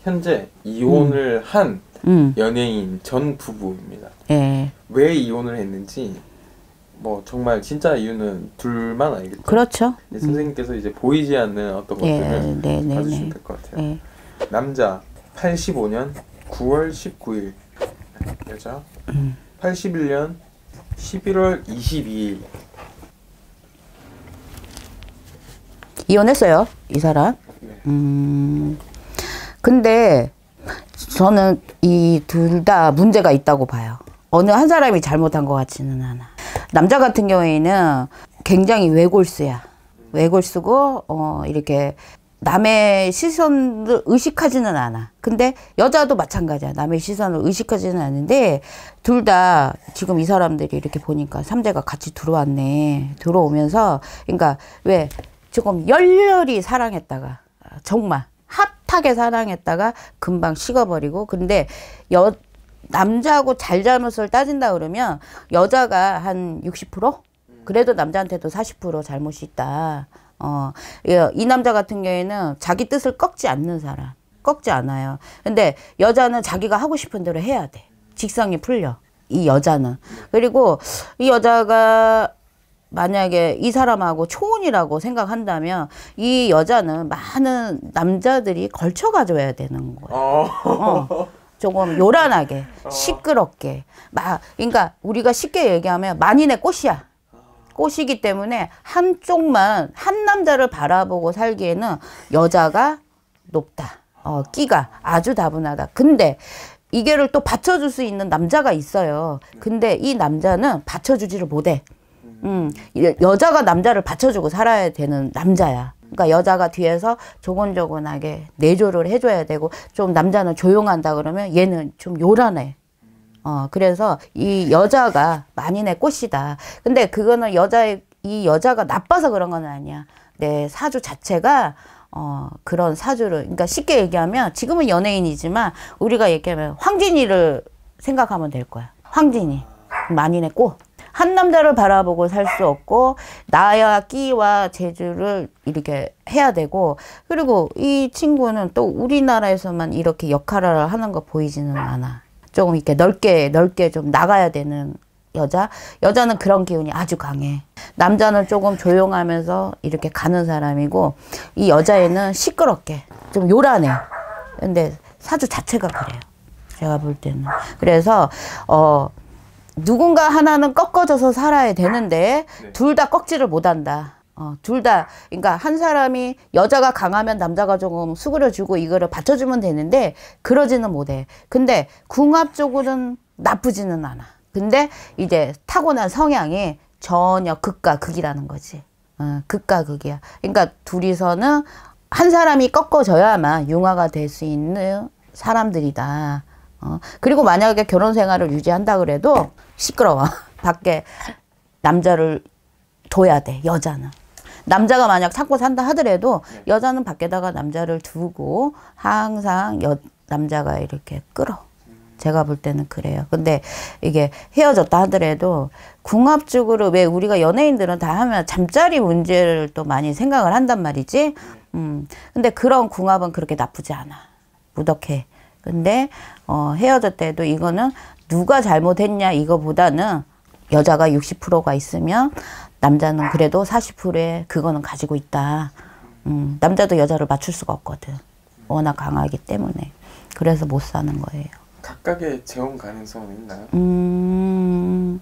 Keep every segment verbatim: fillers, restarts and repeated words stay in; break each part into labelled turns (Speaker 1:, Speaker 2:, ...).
Speaker 1: 현재 이혼을
Speaker 2: 음.
Speaker 1: 한
Speaker 2: 음.
Speaker 1: 연예인 전 부부입니다.
Speaker 2: 예.
Speaker 1: 왜 이혼을 했는지 뭐 정말 진짜 이유는 둘만 알겠죠.
Speaker 2: 그렇죠.
Speaker 1: 음. 선생님께서 이제 보이지 않는 어떤 것들을
Speaker 2: 예. 네, 네,
Speaker 1: 봐주시면
Speaker 2: 네.
Speaker 1: 될 것 같아요.
Speaker 2: 예.
Speaker 1: 남자 팔십오 년 구월 십구일, 여자
Speaker 2: 음.
Speaker 1: 팔십일 년 십일월 이십이일.
Speaker 2: 이혼했어요, 이 사람.
Speaker 1: 네.
Speaker 2: 음. 근데 저는 이 둘 다 문제가 있다고 봐요. 어느 한 사람이 잘못한 것 같지는 않아. 남자 같은 경우에는 굉장히 외골수야. 외골수고 어 이렇게 남의 시선을 의식하지는 않아. 근데 여자도 마찬가지야. 남의 시선을 의식하지는 않는데 둘 다 지금 이 사람들이 이렇게 보니까 삼재가 같이 들어왔네. 들어오면서 그러니까 왜 조금 열렬히 사랑했다가 정말 핫하게 사랑했다가 금방 식어버리고 근데 여 남자하고 잘잘못을 따진다 그러면 여자가 한 육십 퍼센트? 그래도 남자한테도 사십 퍼센트 잘못이 있다. 어, 이 남자 같은 경우에는 자기 뜻을 꺾지 않는 사람. 꺾지 않아요. 근데 여자는 자기가 하고 싶은 대로 해야 돼. 직성이 풀려. 이 여자는. 그리고 이 여자가 만약에 이 사람하고 초혼이라고 생각한다면 이 여자는 많은 남자들이 걸쳐가줘야 되는 거예요. 어, 조금 요란하게, 시끄럽게. 막, 그러니까 우리가 쉽게 얘기하면 만인의 꽃이야. 꽃이기 때문에 한쪽만 한 남자를 바라보고 살기에는 여자가 높다. 어, 끼가 아주 다분하다. 근데 이게를 또 받쳐줄 수 있는 남자가 있어요. 근데 이 남자는 받쳐주지를 못해. 음, 여자가 남자를 받쳐주고 살아야 되는 남자야. 그러니까 여자가 뒤에서 조곤조곤하게 내조를 해줘야 되고 좀 남자는 조용한다 그러면 얘는 좀 요란해. 어, 그래서 이 여자가 만인의 꽃이다. 근데 그거는 여자의, 이 여자가 나빠서 그런 건 아니야. 내 사주 자체가, 어, 그런 사주를, 그러니까 쉽게 얘기하면 지금은 연예인이지만 우리가 얘기하면 황진이를 생각하면 될 거야. 황진이. 만인의 꽃. 한 남자를 바라보고 살 수 없고, 나야 끼와 재주를 이렇게 해야 되고, 그리고 이 친구는 또 우리나라에서만 이렇게 역할을 하는 거 보이지는 않아. 조금 이렇게 넓게 넓게 좀 나가야 되는 여자. 여자는 그런 기운이 아주 강해. 남자는 조금 조용하면서 이렇게 가는 사람이고 이 여자애는 시끄럽게 좀 요란해. 근데 사주 자체가 그래요. 제가 볼 때는. 그래서 어 누군가 하나는 꺾어져서 살아야 되는데
Speaker 1: 네.
Speaker 2: 둘 다 꺾지를 못한다. 어, 둘 다, 그러니까 한 사람이 여자가 강하면 남자가 조금 수그려주고 이거를 받쳐주면 되는데 그러지는 못해. 근데 궁합적으로는 나쁘지는 않아. 근데 이제 타고난 성향이 전혀 극과 극이라는 거지. 어, 극과 극이야. 그러니까 둘이서는 한 사람이 꺾어져야만 융화가 될 수 있는 사람들이다. 어, 그리고 만약에 결혼 생활을 유지한다 그래도 시끄러워. 밖에 남자를 둬야 돼, 여자는. 남자가 만약 참고 산다 하더라도 여자는 밖에다가 남자를 두고 항상 여, 남자가 이렇게 끌어. 제가 볼 때는 그래요. 근데 이게 헤어졌다 하더라도 궁합적으로 왜 우리가 연예인들은 다 하면 잠자리 문제를 또 많이 생각을 한단 말이지. 음, 근데 그런 궁합은 그렇게 나쁘지 않아. 무덕해. 근데 어, 헤어졌대도 이거는 누가 잘못했냐 이거보다는 여자가 육십 퍼센트가 있으면 남자는 그래도 사십 퍼센트의 그거는 가지고 있다. 음, 남자도 여자를 맞출 수가 없거든. 워낙 강하기 때문에. 그래서 못 사는 거예요.
Speaker 1: 각각의 재혼 가능성은 있나요?
Speaker 2: 음,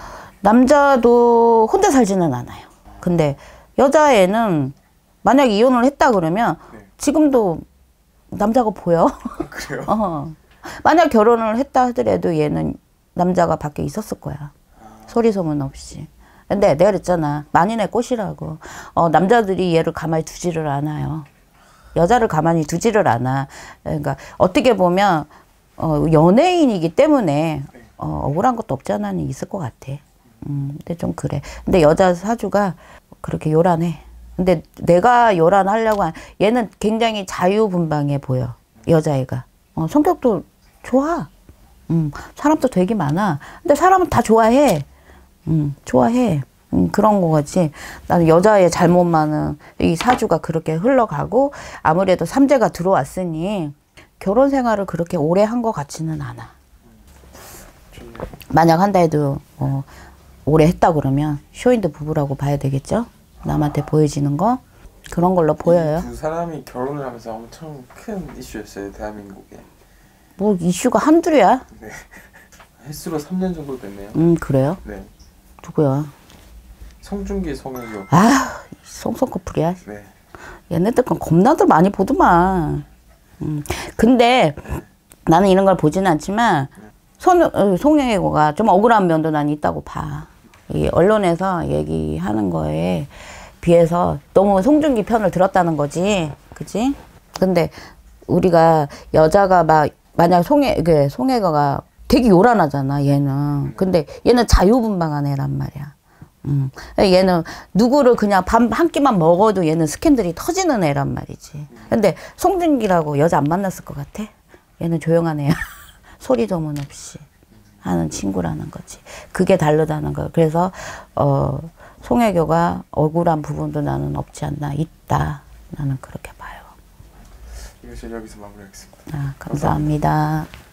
Speaker 2: 남자도 혼자 살지는 않아요. 근데 여자애는 만약 이혼을 했다 그러면
Speaker 1: 네.
Speaker 2: 지금도 남자가 보여.
Speaker 1: 그래요?
Speaker 2: 어. 만약 결혼을 했다 하더라도 얘는 남자가 밖에 있었을 거야. 소리 소문 없이. 근데 내가 그랬잖아. 만인의 꽃이라고. 어, 남자들이 얘를 가만히 두지를 않아요. 여자를 가만히 두지를 않아. 그러니까 어떻게 보면 어, 연예인이기 때문에 어, 억울한 것도 없지 않아 있을 것 같아. 음, 근데 좀 그래. 근데 여자 사주가 그렇게 요란해. 근데 내가 요란하려고 한 얘는 굉장히 자유분방해 보여. 여자애가. 어, 성격도 좋아. 음, 사람도 되게 많아. 근데 사람은 다 좋아해. 음, 좋아해. 음, 그런 거지. 나는 여자의 잘못만은 이 사주가 그렇게 흘러가고 아무래도 삼재가 들어왔으니 결혼 생활을 그렇게 오래 한 것 같지는 않아.
Speaker 1: 좋네요.
Speaker 2: 만약 한다 해도 어, 오래 했다 그러면 쇼윈도 부부라고 봐야 되겠죠? 남한테 보여지는 거 그런 걸로 보여요.
Speaker 1: 두 사람이 결혼을 하면서 엄청 큰 이슈였어요, 대한민국에.
Speaker 2: 뭐 이슈가 한둘이야?
Speaker 1: 네. 횟수로 삼 년 정도 됐네요.
Speaker 2: 음 그래요?
Speaker 1: 네.
Speaker 2: 누구야?
Speaker 1: 송중기, 송혜교.
Speaker 2: 아 송송 커플이야.
Speaker 1: 네.
Speaker 2: 얘네들 건 겁나들 많이 보더만. 음. 근데 나는 이런 걸 보지는 않지만 손, 어, 송영애가 좀 억울한 면도 난 있다고 봐. 이 언론에서 얘기하는 거에 비해서 너무 송중기 편을 들었다는 거지. 그치? 근데 우리가 여자가 막 만약 송혜, 그 송혜가가 되게 요란하잖아, 얘는. 근데 얘는 자유분방한 애란 말이야. 음. 얘는 누구를 그냥 밥 한 끼만 먹어도 얘는 스캔들이 터지는 애란 말이지. 근데 송중기라고 여자 안 만났을 것 같아? 얘는 조용한 애야. 소리 소문 없이 하는 친구라는 거지. 그게 다르다는 거야. 그래서 어, 송혜교가 억울한 부분도 나는 없지 않나 있다. 나는 그렇게 봐요.
Speaker 1: 이것을 여기서 마무리하겠습니다.
Speaker 2: 아, 감사합니다. 감사합니다.